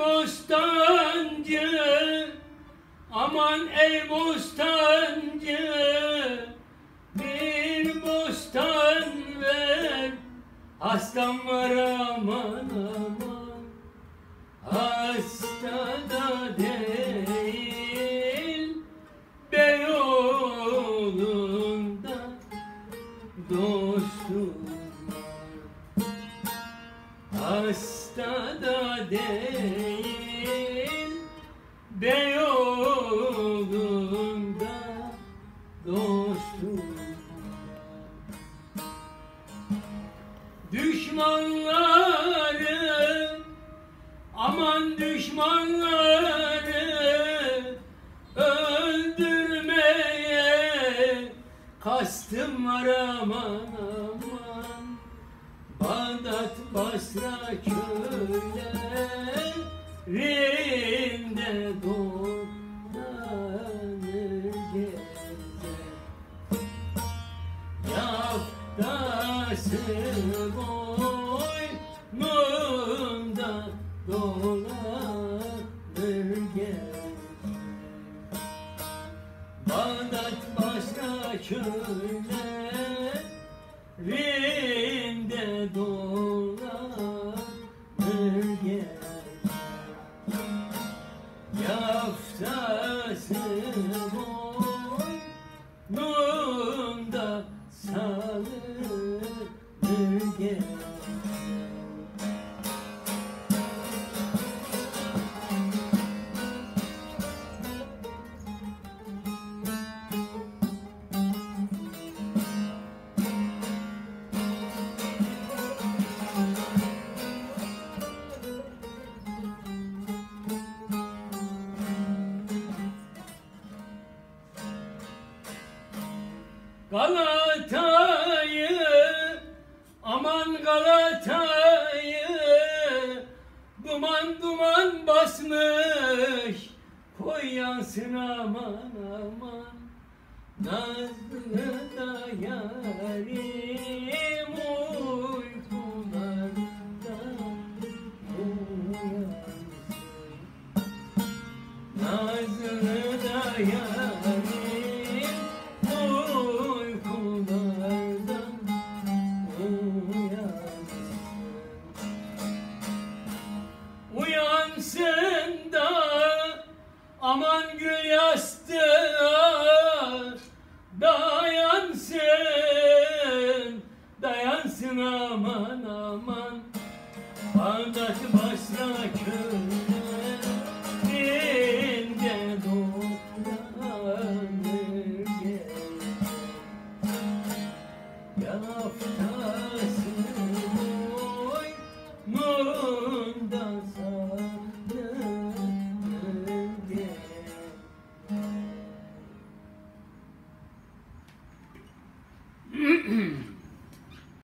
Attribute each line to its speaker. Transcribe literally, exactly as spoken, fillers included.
Speaker 1: bostancı, aman ey bostancı, bir bostan ver, hastam var aman aman, hasta da değil, Beyoğlu'nda dostum var. Hasta da değil, Beyoğlu'nda dostum. Düşmanları, aman düşmanları öldürmeye kastım var aman aman. Bağdat, Basra köylerinde dolanır gezer. Yaftası boynunda dolanır gezer. Bağdat, Basra köylerinde dolanır gezer. Yaftası boynunda salınır gezer. Galata'yı, aman Galata'yı duman duman basmış, koy yansın aman aman. Nazlı da yarim uykularda uyansın. Nazlı da yarim uyansın da aman gül yastığa dayansın, dayansın aman aman. Bağdat, Basra köylerinde dolanır gezer. Yaftası boynunda salınır gezer.